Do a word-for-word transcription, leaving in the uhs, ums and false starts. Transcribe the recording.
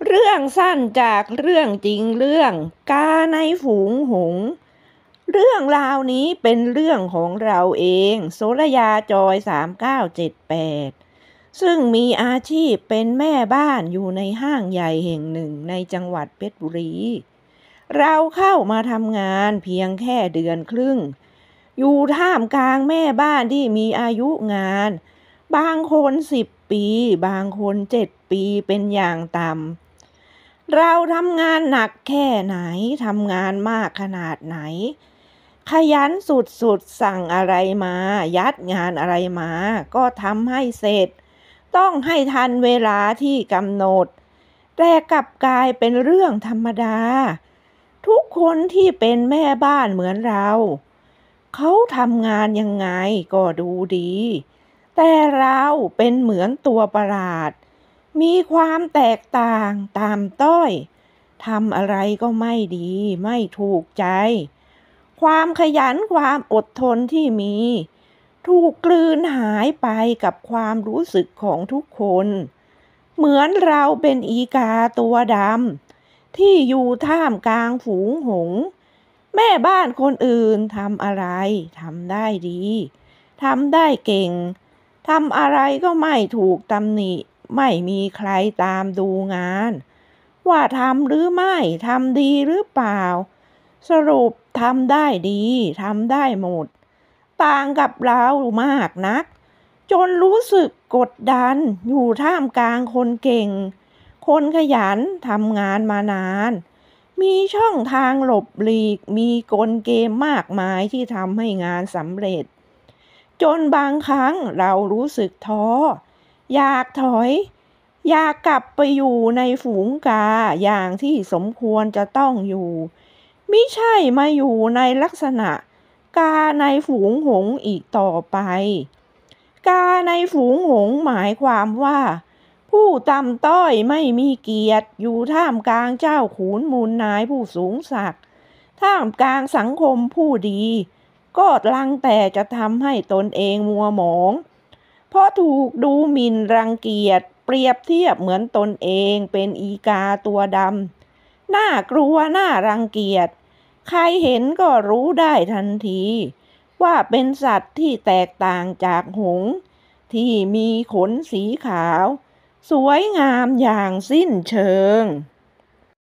เรื่องสั้นจากเรื่องจริงเรื่องกาในฝูงหงส์เรื่องราวนี้เป็นเรื่องของเราเองโสรยาจอยสามเก้าเจ็ดแปดซึ่งมีอาชีพเป็นแม่บ้านอยู่ในห้างใหญ่แห่งหนึ่งในจังหวัดเพชรบุรี เราเข้ามาทำงานเพียงแค่เดือนครึ่งอยู่ท่ามกลางแม่บ้านที่มีอายุงานบางคนสิบปีบางคนเจ็ดปีเป็นอย่างต่ำเราทำงานหนักแค่ไหนทำงานมากขนาดไหนขยันสุดๆสั่งอะไรมายัดงานอะไรมาก็ทำให้เสร็จต้องให้ทันเวลาที่กำหนดแต่กลับกลายเป็นเรื่องธรรมดาทุกคนที่เป็นแม่บ้านเหมือนเราเขาทำงานยังไงก็ดูดีแต่เราเป็นเหมือนตัวประหลาดมีความแตกต่างตามต้อยทำอะไรก็ไม่ดีไม่ถูกใจความขยันความอดทนที่มีถูกกลืนหายไปกับความรู้สึกของทุกคนเหมือนเราเป็นอีกาตัวดำที่อยู่ท่ามกลางฝูงหงส์แม่บ้านคนอื่นทำอะไรทำได้ดีทำได้เก่งทำอะไรก็ไม่ถูกตำหนิไม่มีใครตามดูงานว่าทำหรือไม่ทำดีหรือเปล่าสรุปทำได้ดีทำได้หมดต่างกับเรามากนักจนรู้สึกกดดันอยู่ท่ามกลางคนเก่งคนขยันทำงานมานานมีช่องทางหลบหลีกมีกลเกมมากมายที่ทำให้งานสำเร็จจนบางครั้งเรารู้สึกท้ออยากถอยอยากกลับไปอยู่ในฝูงกาอย่างที่สมควรจะต้องอยู่มิใช่มาอยู่ในลักษณะกาในฝูงหงส์อีกต่อไปกาในฝูงหงส์หมายความว่าผู้ต่ำต้อยไม่มีเกียรติอยู่ท่ามกลางเจ้าขุนมูลนายผู้สูงศักดิ์ท่ามกลางสังคมผู้ดีก็ลังแต่จะทำให้ตนเองมัวหมองเพราะถูกดูหมิ่นรังเกียจเปรียบเทียบเหมือนตนเองเป็นอีกาตัวดำน่ากลัวน่ารังเกียจใครเห็นก็รู้ได้ทันทีว่าเป็นสัตว์ที่แตกต่างจากหงส์ที่มีขนสีขาวสวยงามอย่างสิ้นเชิง